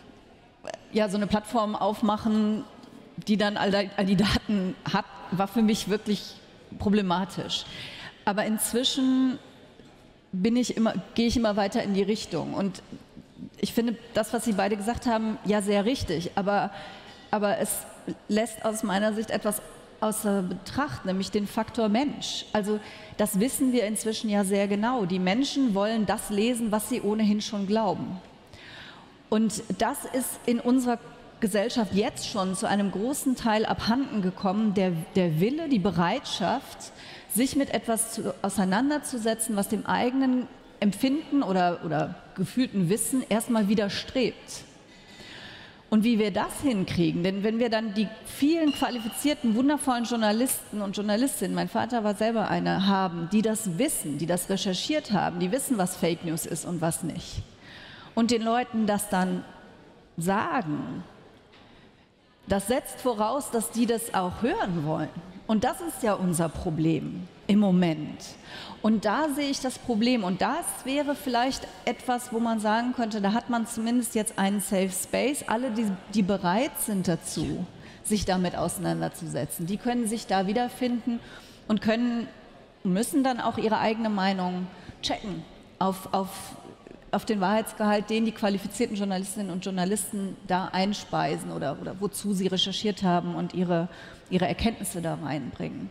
S3: Plattform aufmachen, die dann all die Daten hat, war für mich wirklich problematisch. Aber inzwischen gehe ich immer weiter in die Richtung. Und ich finde das, was Sie beide gesagt haben, ja sehr richtig. Aber es lässt aus meiner Sicht etwas außer Betracht, nämlich den Faktor Mensch. Also das wissen wir inzwischen ja sehr genau. Die Menschen wollen das lesen, was sie ohnehin schon glauben. Und das ist in unserer Gesellschaft jetzt schon zu einem großen Teil abhanden gekommen, der Wille, die Bereitschaft, sich mit etwas auseinanderzusetzen, was dem eigenen Empfinden oder gefühlten Wissen erstmal widerstrebt. Und wie wir das hinkriegen, denn wenn wir dann die vielen qualifizierten, wundervollen Journalisten und Journalistinnen, mein Vater war selber eine, haben, die das wissen, die das recherchiert haben, die wissen, was Fake News ist und was nicht, und den Leuten das dann sagen, das setzt voraus, dass die das auch hören wollen. Und das ist ja unser Problem im Moment. Und da sehe ich das Problem. Und das wäre vielleicht etwas, wo man sagen könnte, da hat man zumindest jetzt einen Safe Space. Alle, die bereit sind dazu, sich damit auseinanderzusetzen, die können sich da wiederfinden und müssen dann auch ihre eigene Meinung checken auf den Wahrheitsgehalt, den die qualifizierten Journalistinnen und Journalisten da einspeisen oder wozu sie recherchiert haben und ihre Erkenntnisse da reinbringen.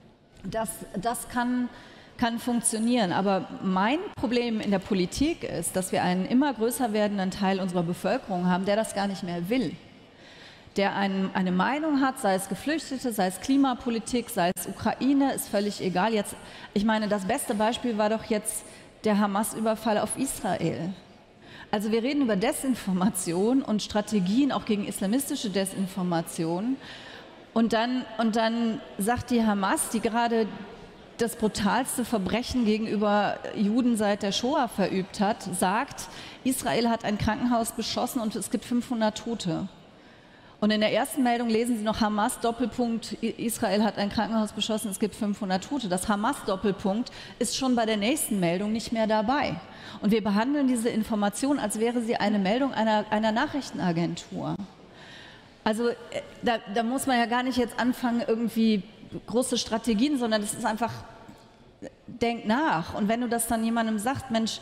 S3: Das kann funktionieren, aber mein Problem in der Politik ist, dass wir einen immer größer werdenden Teil unserer Bevölkerung haben, der das gar nicht mehr will. Der eine Meinung hat, sei es Geflüchtete, sei es Klimapolitik, sei es Ukraine, ist völlig egal. Ich meine, das beste Beispiel war doch jetzt der Hamas-Überfall auf Israel. Also wir reden über Desinformation und Strategien auch gegen islamistische Desinformation. Und dann sagt die Hamas, die gerade das brutalste Verbrechen gegenüber Juden seit der Shoah verübt hat, sagt, Israel hat ein Krankenhaus beschossen und es gibt 500 Tote. Und in der ersten Meldung lesen Sie noch Hamas, Doppelpunkt, Israel hat ein Krankenhaus beschossen, es gibt 500 Tote. Das Hamas, Doppelpunkt, ist schon bei der nächsten Meldung nicht mehr dabei. Und wir behandeln diese Information, als wäre sie eine Meldung einer Nachrichtenagentur. Also da muss man ja gar nicht jetzt anfangen, irgendwie große Strategien, sondern das ist einfach, denk nach. Und wenn du das dann jemandem sagst, Mensch,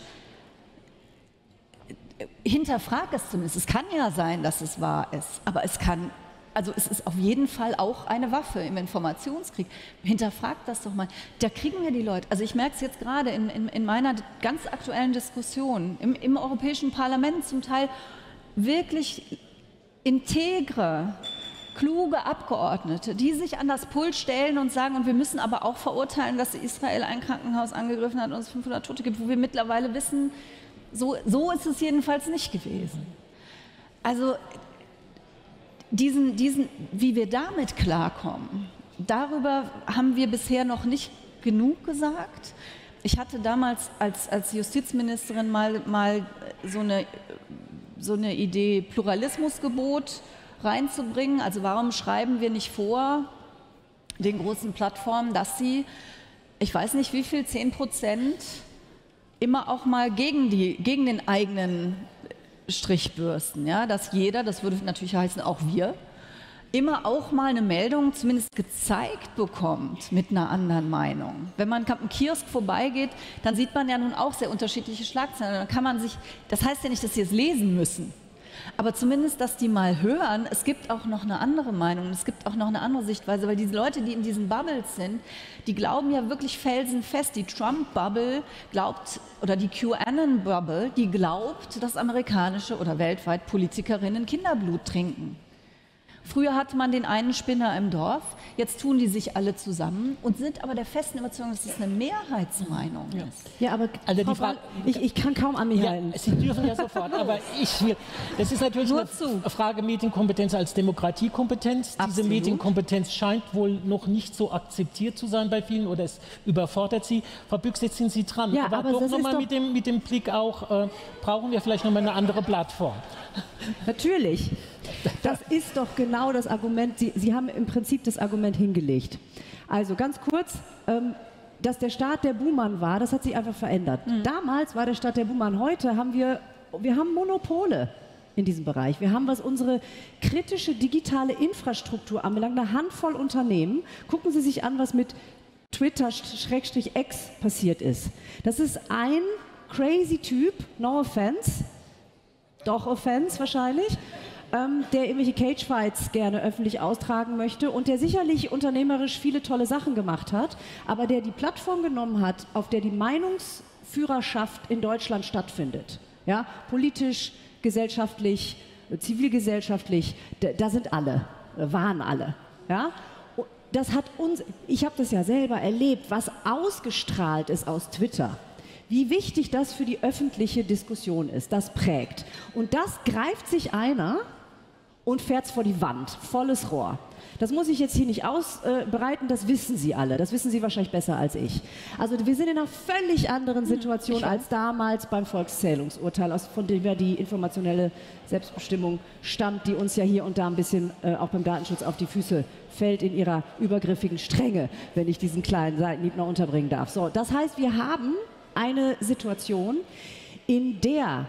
S3: hinterfrag es zumindest. Es kann ja sein, dass es wahr ist, aber es ist auf jeden Fall auch eine Waffe im Informationskrieg. Hinterfrag das doch mal. Da kriegen wir die Leute. Also ich merke es jetzt gerade in meiner ganz aktuellen Diskussion im Europäischen Parlament, zum Teil wirklich integre, kluge Abgeordnete, die sich an das Pult stellen und sagen, und wir müssen aber auch verurteilen, dass Israel ein Krankenhaus angegriffen hat und es 500 Tote gibt, wo wir mittlerweile wissen, so ist es jedenfalls nicht gewesen. Also wie wir damit klarkommen, darüber haben wir bisher noch nicht genug gesagt. Ich hatte damals als Justizministerin mal so eine Idee, Pluralismusgebot reinzubringen. Also warum schreiben wir nicht vor den großen Plattformen, dass sie, ich weiß nicht wie viel, 10% immer auch mal gegen den eigenen Strich bürsten, ja? Dass jeder, das würde natürlich heißen auch wir, immer auch mal eine Meldung zumindest gezeigt bekommt mit einer anderen Meinung. Wenn man am Kiosk vorbeigeht, dann sieht man ja nun auch sehr unterschiedliche Schlagzeilen. Dann kann man sich, das heißt ja nicht, dass sie es lesen müssen, aber zumindest, dass die mal hören, es gibt auch noch eine andere Meinung, es gibt auch noch eine andere Sichtweise, weil diese Leute, die in diesen Bubbles sind, die glauben ja wirklich felsenfest. Die Trump-Bubble glaubt, oder die QAnon-Bubble, die glaubt, dass amerikanische oder weltweit Politikerinnen Kinderblut trinken. Früher hatte man den einen Spinner im Dorf, jetzt tun die sich alle zusammen und sind aber der festen Überzeugung, dass es eine Mehrheitsmeinung ist.
S2: Ja, aber
S1: Also die Frage,
S2: ich kann kaum an mich halten.
S1: Sie dürfen ja sofort, aber das ist natürlich eine Frage Medienkompetenz als Demokratiekompetenz.
S3: Absolut.
S1: Diese Medienkompetenz scheint wohl noch nicht so akzeptiert zu sein bei vielen oder es überfordert sie. Frau Büchs, jetzt sind Sie dran.
S2: Ja,
S1: aber doch nochmal mit dem Blick auch, brauchen wir vielleicht nochmal eine andere Plattform?
S2: Natürlich. Das ist doch genau das Argument. Sie haben im Prinzip das Argument hingelegt. Also ganz kurz, dass der Staat der Buhmann war, das hat sich einfach verändert. Damals war der Staat der Buhmann. Heute haben wir Monopole in diesem Bereich. Wir haben, was unsere kritische digitale Infrastruktur anbelangt, eine Handvoll Unternehmen. Gucken Sie sich an, was mit Twitter/X passiert ist. Das ist ein crazy Typ, no offense, doch offense wahrscheinlich, der irgendwelche Cagefights gerne öffentlich austragen möchte und der sicherlich unternehmerisch viele tolle Sachen gemacht hat, aber der die Plattform genommen hat, auf der die Meinungsführerschaft in Deutschland stattfindet. Ja? Politisch, gesellschaftlich, zivilgesellschaftlich, da sind alle, waren alle. Ja? Das hat uns, ich habe das ja selber erlebt, was ausgestrahlt ist aus Twitter. Wie wichtig das für die öffentliche Diskussion ist, das prägt. Und das greift sich einer und fährt es vor die Wand, volles Rohr. Das muss ich jetzt hier nicht ausbreiten, das wissen Sie alle. Das wissen Sie wahrscheinlich besser als ich. Also wir sind in einer völlig anderen Situation als damals beim Volkszählungsurteil, von dem ja die informationelle Selbstbestimmung stammt, die uns ja hier und da ein bisschen auch beim Datenschutz auf die Füße fällt in ihrer übergriffigen Strenge, wenn ich diesen kleinen Seitenhieb noch unterbringen darf. So, das heißt, wir haben eine Situation, in der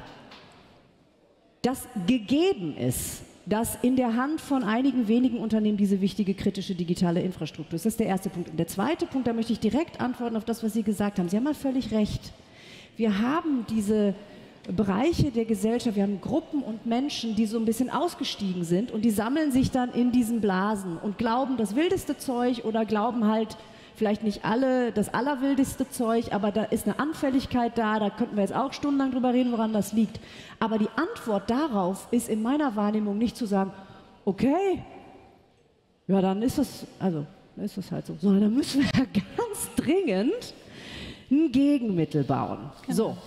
S2: das gegeben ist, dass in der Hand von einigen wenigen Unternehmen diese wichtige kritische digitale Infrastruktur ist. Das ist der erste Punkt. Und der zweite Punkt, da möchte ich direkt antworten auf das, was Sie gesagt haben. Sie haben mal völlig recht. Wir haben diese Bereiche der Gesellschaft, wir haben Gruppen und Menschen, die so ein bisschen ausgestiegen sind und die sammeln sich dann in diesen Blasen und glauben das wildeste Zeug oder glauben halt, vielleicht nicht alle das allerwildeste Zeug, aber da ist eine Anfälligkeit da könnten wir jetzt auch stundenlang drüber reden, woran das liegt. Aber die Antwort darauf ist in meiner Wahrnehmung nicht zu sagen, okay, ja dann ist das halt so, sondern da müssen wir ja ganz dringend ein Gegenmittel bauen. Genau. So.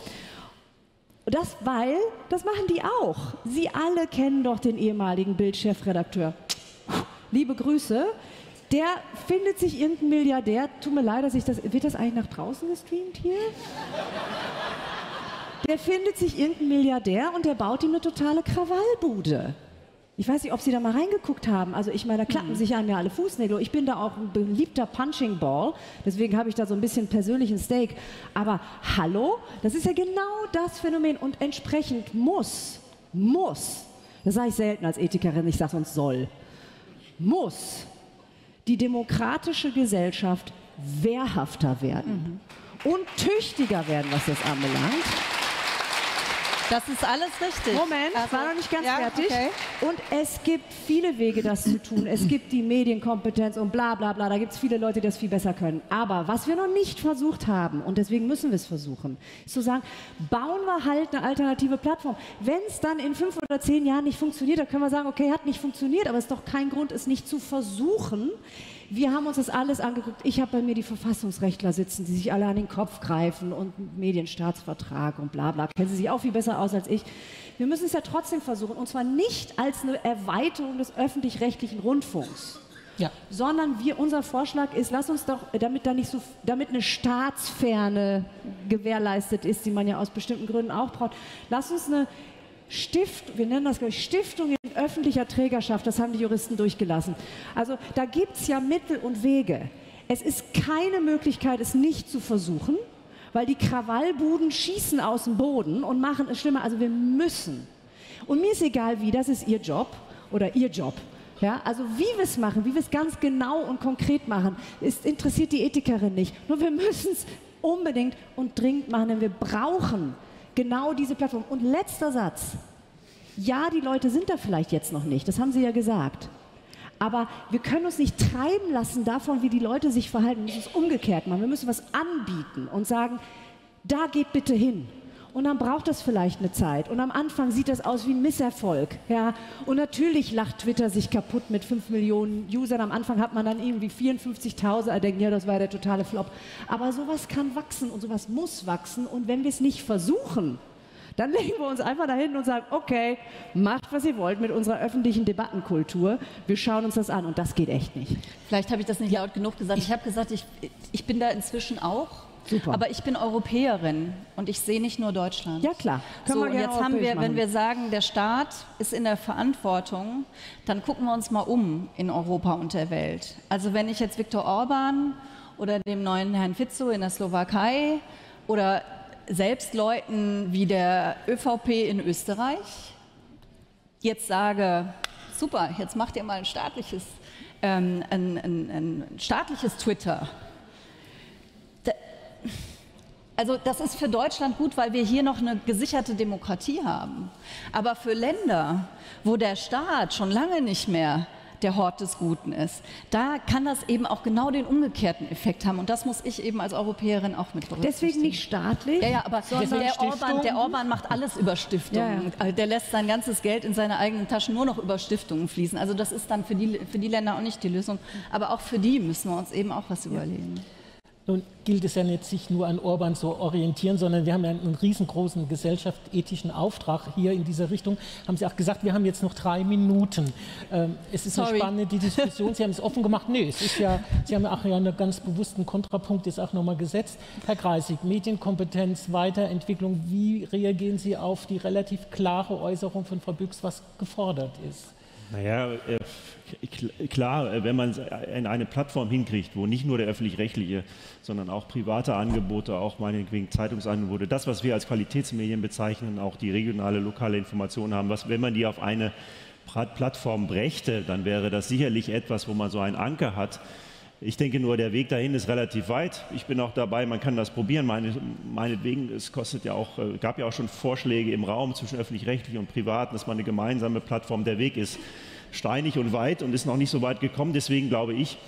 S2: Das machen die auch. Sie alle kennen doch den ehemaligen Bild-Chefredakteur. Liebe Grüße. Der findet sich irgendein Milliardär, tut mir leid, wird das eigentlich nach draußen gestreamt hier? Der findet sich irgendein Milliardär und der baut ihm eine totale Krawallbude. Ich weiß nicht, ob Sie da mal reingeguckt haben. Also ich meine, da klappen sich einem ja alle Fußnägel. Ich bin da auch ein beliebter Punching Ball, deswegen habe ich da so ein bisschen persönlichen Stake. Aber hallo, das ist ja genau das Phänomen und entsprechend muss, das sage ich selten als Ethikerin, ich sage sonst muss die demokratische Gesellschaft wehrhafter werden und tüchtiger werden, was das anbelangt.
S3: Das ist alles richtig.
S2: Moment, war noch nicht ganz fertig. Okay. Und es gibt viele Wege, das zu tun. Es gibt die Medienkompetenz und bla bla bla. Da gibt es viele Leute, die das viel besser können. Aber was wir noch nicht versucht haben, und deswegen müssen wir es versuchen, ist zu sagen, bauen wir halt eine alternative Plattform. Wenn es dann in 5 oder 10 Jahren nicht funktioniert, dann können wir sagen, okay, hat nicht funktioniert, aber es ist doch kein Grund, es nicht zu versuchen. Wir haben uns das alles angeguckt. Ich habe bei mir die Verfassungsrechtler sitzen, die sich alle an den Kopf greifen und Medienstaatsvertrag und bla bla. Kennen Sie sich auch viel besser aus als ich. Wir müssen es ja trotzdem versuchen, und zwar nicht als eine Erweiterung des öffentlich-rechtlichen Rundfunks, sondern unser Vorschlag ist, lass uns doch, damit eine Staatsferne gewährleistet ist, die man ja aus bestimmten Gründen auch braucht, lass uns eine wir nennen das gleich Stiftung in öffentlicher Trägerschaft, das haben die Juristen durchgelassen. Also da gibt es ja Mittel und Wege. Es ist keine Möglichkeit, es nicht zu versuchen, weil die Krawallbuden schießen aus dem Boden und machen es schlimmer. Also wir müssen. Und mir ist egal wie, das ist Ihr Job oder Ihr Job. Ja, also wie wir es machen, wie wir es ganz genau und konkret machen, interessiert die Ethikerin nicht. Nur wir müssen es unbedingt und dringend machen, denn wir brauchen genau diese Plattform. Und letzter Satz. Ja, die Leute sind da vielleicht jetzt noch nicht, das haben Sie ja gesagt. Aber wir können uns nicht treiben lassen davon, wie die Leute sich verhalten. Wir müssen es umgekehrt machen. Wir müssen was anbieten und sagen, da geht bitte hin. Und dann braucht das vielleicht eine Zeit. Und am Anfang sieht das aus wie ein Misserfolg. Ja? Und natürlich lacht Twitter sich kaputt mit 5 Millionen Usern. Am Anfang hat man dann irgendwie 54.000. Denken, ja, das war der totale Flop. Aber sowas kann wachsen und sowas muss wachsen. Und wenn wir es nicht versuchen, dann legen wir uns einfach dahin und sagen, okay, macht, was ihr wollt mit unserer öffentlichen Debattenkultur. Wir schauen uns das an und das geht echt nicht.
S3: Vielleicht habe ich das nicht laut genug gesagt. Ich habe gesagt, ich bin da inzwischen auch.
S2: Super.
S3: Aber ich bin Europäerin und ich sehe nicht nur Deutschland.
S2: Ja klar.
S3: So, und jetzt haben wir, wenn wir sagen, der Staat ist in der Verantwortung, dann gucken wir uns mal um in Europa und der Welt. Also wenn ich jetzt Viktor Orban oder dem neuen Herrn Fico in der Slowakei oder selbst Leuten wie der ÖVP in Österreich jetzt sage, super, jetzt macht ihr mal ein staatliches Twitter. Also das ist für Deutschland gut, weil wir hier noch eine gesicherte Demokratie haben. Aber für Länder, wo der Staat schon lange nicht mehr der Hort des Guten ist, da kann das eben auch genau den umgekehrten Effekt haben. Und das muss ich eben als Europäerin auch mit berücksichtigen.
S2: Deswegen nicht staatlich?
S3: Ja, aber der Orban macht alles über Stiftungen. Ja. Der lässt sein ganzes Geld in seine eigenen Taschen nur noch über Stiftungen fließen. Also das ist dann für die Länder auch nicht die Lösung. Aber auch für die müssen wir uns eben auch was überlegen.
S1: Nun gilt es ja nicht, sich nur an Orban zu orientieren, sondern wir haben ja einen riesengroßen gesellschaftsethischen Auftrag hier in dieser Richtung. Haben Sie auch gesagt, wir haben jetzt noch 3 Minuten. Es ist eine spannende Diskussion. Sie haben es offen gemacht. Nee, es ist ja, Sie haben auch ja einen ganz bewussten Kontrapunkt jetzt auch nochmal gesetzt. Herr Kreisig, Medienkompetenz, Weiterentwicklung. Wie reagieren Sie auf die relativ klare Äußerung von Frau Büchs, was gefordert ist?
S4: Naja, klar, wenn man in eine Plattform hinkriegt, wo nicht nur der öffentlich-rechtliche, sondern auch private Angebote, auch meinetwegen Zeitungsangebote, das, was wir als Qualitätsmedien bezeichnen, auch die regionale, lokale Informationen haben, wenn man die auf eine Plattform brächte, dann wäre das sicherlich etwas, wo man so einen Anker hat. Ich denke nur, der Weg dahin ist relativ weit. Ich bin auch dabei, man kann das probieren. Meinetwegen, es gab ja auch schon Vorschläge im Raum zwischen öffentlich-rechtlich und privat, dass man eine gemeinsame Plattform, der Weg ist steinig und weit und ist noch nicht so weit gekommen. Deswegen glaube ich,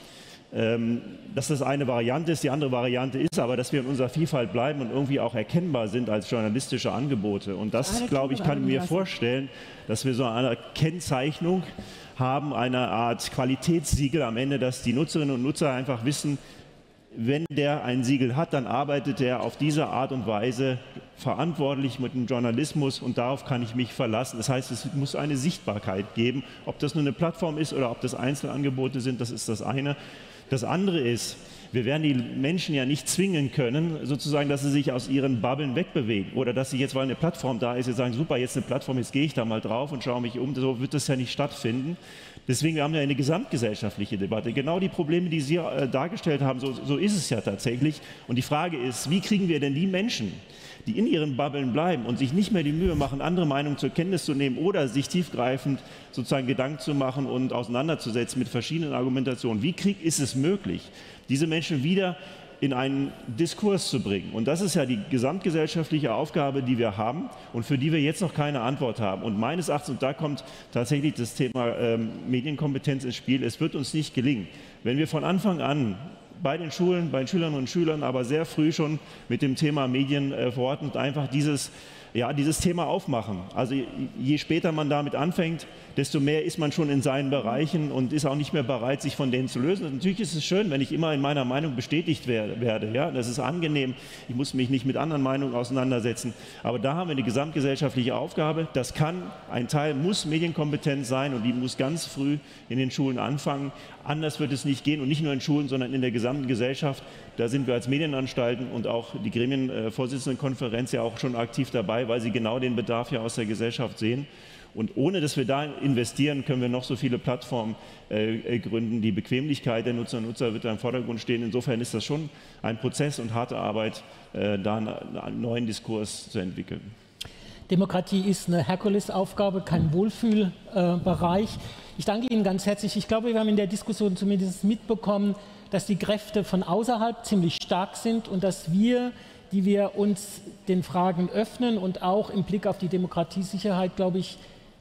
S4: dass das eine Variante ist. Die andere Variante ist aber, dass wir in unserer Vielfalt bleiben und irgendwie auch erkennbar sind als journalistische Angebote. Und das, glaube ich, kann ich mir vorstellen, dass wir so eine Kennzeichnung haben, eine Art Qualitätssiegel am Ende, dass die Nutzerinnen und Nutzer einfach wissen, wenn der ein Siegel hat, dann arbeitet er auf diese Art und Weise verantwortlich mit dem Journalismus und darauf kann ich mich verlassen. Das heißt, es muss eine Sichtbarkeit geben. Ob das nur eine Plattform ist oder ob das Einzelangebote sind, das ist das eine. Das andere ist, wir werden die Menschen ja nicht zwingen können, sozusagen, dass sie sich aus ihren Bubbeln wegbewegen oder dass sie jetzt, weil eine Plattform da ist, jetzt sagen, super, jetzt eine Plattform, jetzt gehe ich da mal drauf und schaue mich um. So wird das ja nicht stattfinden. Deswegen haben wir eine gesamtgesellschaftliche Debatte. Genau die Probleme, die Sie dargestellt haben, so ist es ja tatsächlich. Und die Frage ist, wie kriegen wir denn die Menschen, die in ihren Bubbeln bleiben und sich nicht mehr die Mühe machen, andere Meinungen zur Kenntnis zu nehmen oder sich tiefgreifend sozusagen Gedanken zu machen und auseinanderzusetzen mit verschiedenen Argumentationen. Wie ist es möglich, diese Menschen wieder in einen Diskurs zu bringen? Und das ist ja die gesamtgesellschaftliche Aufgabe, die wir haben und für die wir jetzt noch keine Antwort haben. Und meines Erachtens, und da kommt tatsächlich das Thema Medienkompetenz ins Spiel, es wird uns nicht gelingen, wenn wir von Anfang an bei den Schulen, bei den Schülerinnen und Schülern, aber sehr früh schon mit dem Thema Medien verorten und einfach dieses Thema aufmachen. Also je später man damit anfängt, desto mehr ist man schon in seinen Bereichen und ist auch nicht mehr bereit, sich von denen zu lösen. Und natürlich ist es schön, wenn ich immer in meiner Meinung bestätigt werde. Ja? Das ist angenehm. Ich muss mich nicht mit anderen Meinungen auseinandersetzen. Aber da haben wir eine gesamtgesellschaftliche Aufgabe. Ein Teil muss Medienkompetenz sein und die muss ganz früh in den Schulen anfangen. Anders wird es nicht gehen und nicht nur in Schulen, sondern in der gesamten Gesellschaft. Da sind wir als Medienanstalten und auch die Gremienvorsitzendenkonferenz ja auch schon aktiv dabei, weil sie genau den Bedarf ja aus der Gesellschaft sehen. Und ohne dass wir da investieren, können wir noch so viele Plattformen gründen. Die Bequemlichkeit der Nutzerinnen und Nutzer wird da im Vordergrund stehen. Insofern ist das schon ein Prozess und harte Arbeit, da einen neuen Diskurs zu entwickeln.
S1: Demokratie ist eine Herkulesaufgabe, kein Wohlfühlbereich. Ich danke Ihnen ganz herzlich. Ich glaube, wir haben in der Diskussion zumindest mitbekommen, dass die Kräfte von außerhalb ziemlich stark sind und dass wir, die wir uns den Fragen öffnen und auch im Blick auf die Demokratiesicherheit, glaube ich,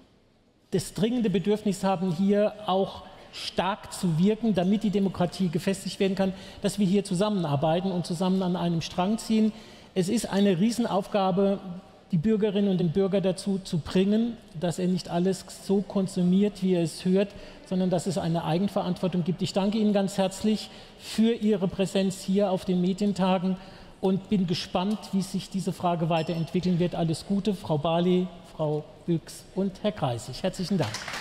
S1: das dringende Bedürfnis haben, hier auch stark zu wirken, damit die Demokratie gefestigt werden kann, dass wir hier zusammenarbeiten und zusammen an einem Strang ziehen. Es ist eine Riesenaufgabe, die Bürgerinnen und den Bürger dazu zu bringen, dass er nicht alles so konsumiert, wie er es hört, sondern dass es eine Eigenverantwortung gibt. Ich danke Ihnen ganz herzlich für Ihre Präsenz hier auf den Medientagen und bin gespannt, wie sich diese Frage weiterentwickeln wird. Alles Gute, Frau Barley, Frau Büchs und Herr Kreisig. Herzlichen Dank.